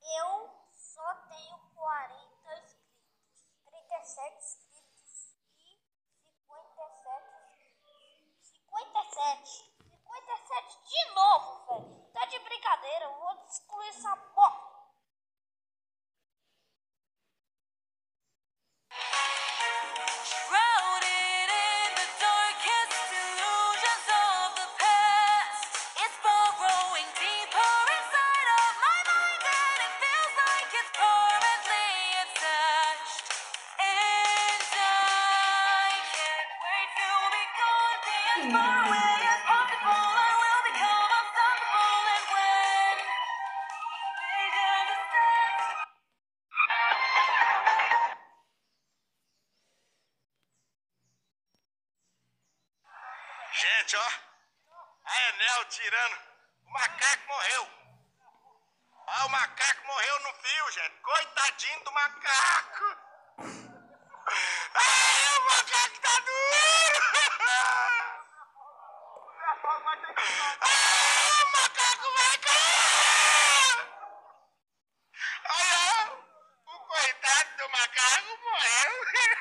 Eu só tenho 40 inscritos, 37 inscritos e 57 de novo, velho. Tá de brincadeira, eu vou excluir essa porra. Gente, ó, a Enel tirando, o macaco morreu. Ó, o macaco morreu no fio, gente. Coitadinho do macaco. Ai, o macaco tá doendo. Ai, o macaco vai cair. Olha, o coitado do macaco morreu.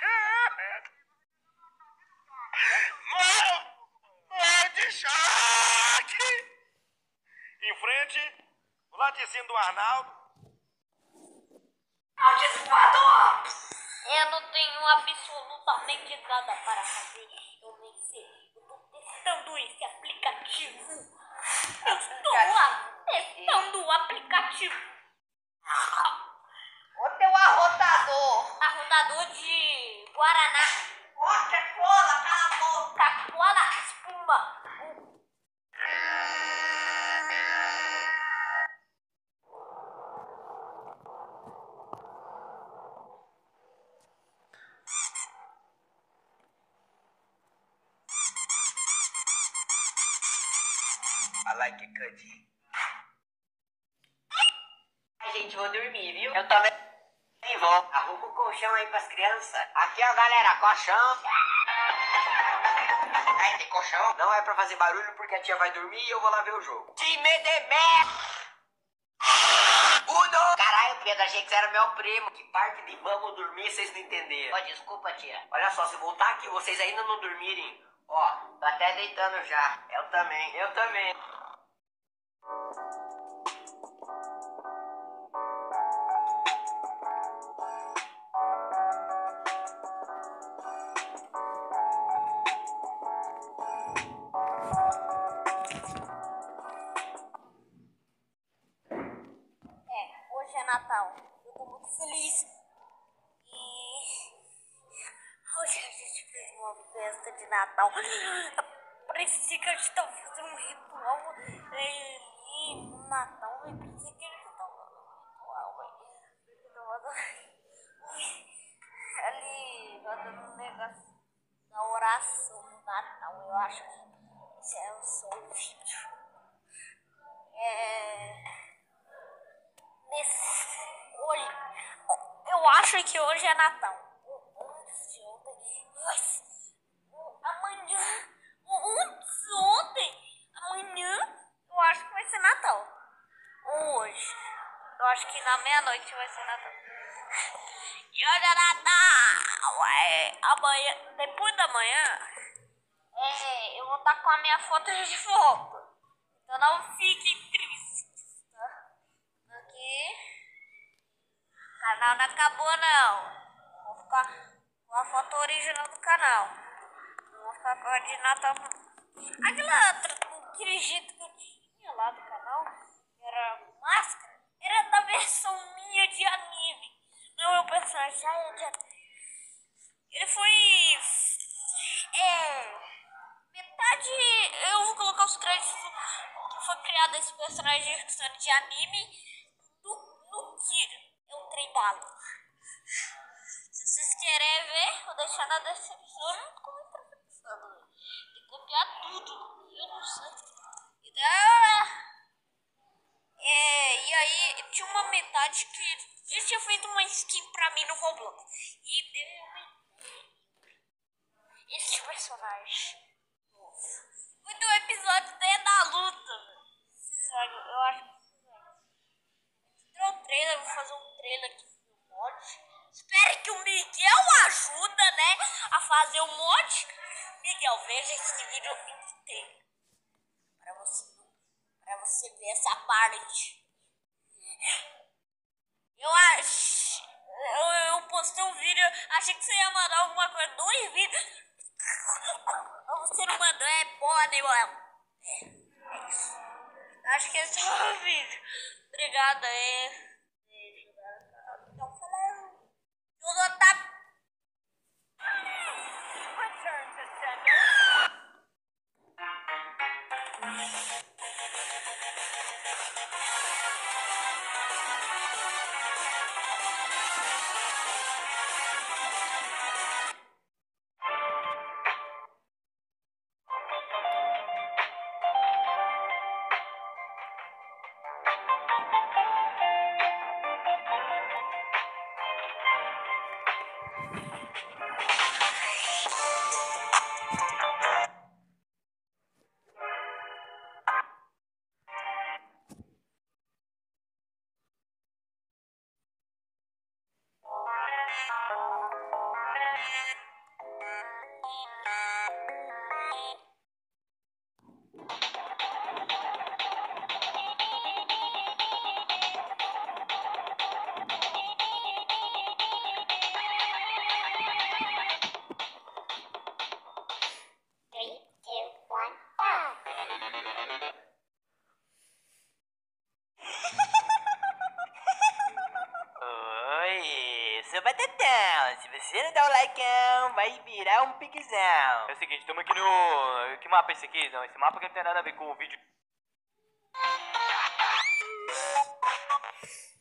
Morreu de choque. Em frente, o laticínio do Arnaldo. Amaldiçoado! Eu não tenho absolutamente nada para fazer. Eu nem sei. Eu tô testando esse aplicativo. Eu estou lá testando o aplicativo. O teu arrotador. Arrotador de Guaraná. Coca-Cola, cala a boca. Coca-Cola, espuma. I like it good. Ai, gente, vou dormir, viu? Eu também vou. Arruma o colchão aí pras crianças. Aqui, ó, galera, colchão. Ai, tem colchão? Não é pra fazer barulho porque a tia vai dormir e eu vou lá ver o jogo. Time de merda! Uno! Caralho, Pedro, achei que você era meu primo. Que parte de vamos dormir vocês não entenderam. Ó, desculpa, tia. Olha só, se eu voltar aqui vocês ainda não dormirem, ó, tô até deitando já. Eu também. Eu também. Hoje é Natal. Eu tô muito feliz. E hoje a gente fez uma festa de Natal. Parecia que a gente tava fazendo um ritual ali no Natal. Parecia que a gente tava fazendo um ritual, ali, fazendo um negócio da oração no Natal. Eu acho que esse é só o vídeo. Hoje, eu acho que hoje é Natal. Antes de amanhã, eu acho que vai ser Natal. Hoje, eu acho que na meia-noite vai ser Natal. E hoje é Natal. Amanhã, depois da manhã, eu vou estar com a minha foto de volta. Então não fiquem tristes, tá? Aqui. O canal não acabou não. Vou ficar com a foto original do canal. Não vou ficar com a de Natal. Aquele jeito que eu tinha lá do canal, era máscara, era da versão minha de anime. Não, meu personagem já é de anime. Ele foi... metade... Eu vou colocar os créditos que foi criado esse personagem de anime no Kira. É um trem bala. Se vocês querem ver, vou deixar na descrição. Eu não tô pensando. Tem que copiar tudo. Eu não sei. E aí, tinha uma metade que ele tinha feito uma skin pra mim no Roblox. E deu esse personagem. Foi do episódio da luta. Eu acho que entrou o trailer. parte. Miguel, veja esse vídeo inteiro. Pra você ver essa parte. Eu acho. Eu postei um vídeo, achei que você ia mandar alguma coisa. 2 vídeos. Você não mandou, pode, mano. É isso. Acho que esse é o vídeo. Obrigado aí. Então, falou. Tudo tá. Return to sender. Oi, sou Batatão. Se você não dá o likeão, vai virar um piquezão. É o seguinte, estamos aqui no... Que mapa é esse aqui? Não, esse mapa aqui não tem nada a ver com o vídeo.